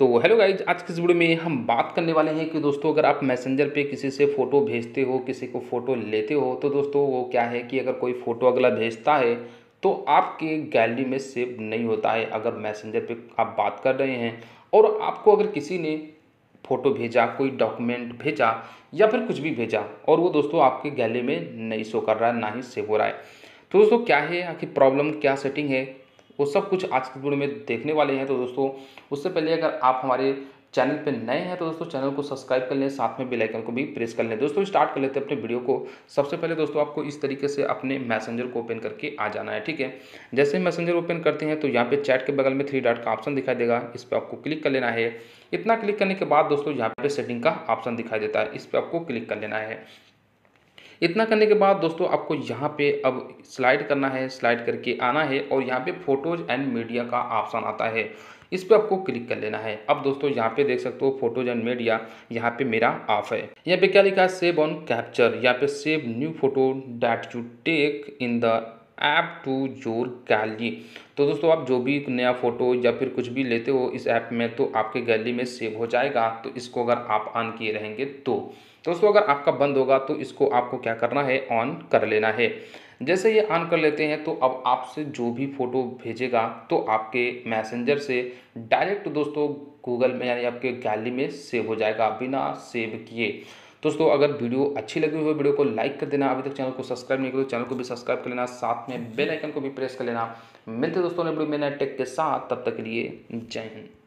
तो hello guys, आज की इस वीडियो में हम बात करने वाले हैं कि दोस्तों अगर आप मैसेंजर पे किसी से फ़ोटो भेजते हो, किसी को फ़ोटो लेते हो, तो दोस्तों वो क्या है कि अगर कोई फ़ोटो अगला भेजता है तो आपके गैलरी में सेव नहीं होता है। अगर मैसेंजर पे आप बात कर रहे हैं और आपको अगर किसी ने फ़ोटो भेजा, कोई डॉक्यूमेंट भेजा या फिर कुछ भी भेजा और वो दोस्तों आपके गैलरी में नहीं शो कर रहा है, ना ही सेव हो रहा है, तो दोस्तों क्या है, आखिर प्रॉब्लम क्या सेटिंग है, वो सब कुछ आज की वीडियो में देखने वाले हैं। तो दोस्तों उससे पहले अगर आप हमारे चैनल पे नए हैं तो दोस्तों चैनल को सब्सक्राइब कर लें, साथ में बेल आइकन को भी प्रेस कर लें। दोस्तों स्टार्ट कर लेते हैं अपने वीडियो को। सबसे पहले दोस्तों आपको इस तरीके से अपने मैसेंजर को ओपन करके आ जाना है, ठीक है। जैसे ही मैसेंजर ओपन करते हैं तो यहाँ पे चैट के बगल में 3 डॉट का ऑप्शन दिखाई देगा, इस पर आपको क्लिक कर लेना है। इतना क्लिक करने के बाद दोस्तों यहाँ पे सेटिंग का ऑप्शन दिखाई देता है, इस पर आपको क्लिक कर लेना है। इतना करने के बाद दोस्तों आपको यहाँ पे अब स्लाइड करना है, स्लाइड करके आना है और यहाँ पे फोटोज़ एंड मीडिया का ऑप्शन आता है, इस पर आपको क्लिक कर लेना है। अब दोस्तों यहाँ पे देख सकते हो फोटोज एंड मीडिया यहाँ पे मेरा ऑफ है। यहाँ पे क्या लिखा है, सेव ऑन कैप्चर, यहाँ पे save new photo that you take in the app to your gallery. तो दोस्तों आप जो भी नया फ़ोटो या फिर कुछ भी लेते हो इस ऐप में तो आपके गैलरी में सेव हो जाएगा। तो इसको अगर आप ऑन किए रहेंगे तो दोस्तों अगर आपका बंद होगा तो इसको आपको क्या करना है, ऑन कर लेना है। जैसे ये ऑन कर लेते हैं तो अब आपसे जो भी फ़ोटो भेजेगा तो आपके मैसेंजर से डायरेक्ट दोस्तों गूगल में यानी आपके गैलरी में सेव हो जाएगा बिना सेव किए। दोस्तों अगर वीडियो अच्छी लगी हुई वीडियो को लाइक कर देना, अभी तक चैनल को सब्सक्राइब नहीं किया तो चैनल को भी सब्सक्राइब कर लेना, साथ में बेल आइकन को भी प्रेस कर लेना। मिलते दोस्तों ने वीडियो में नए टेक के साथ, तब तक के लिए जय हिंद।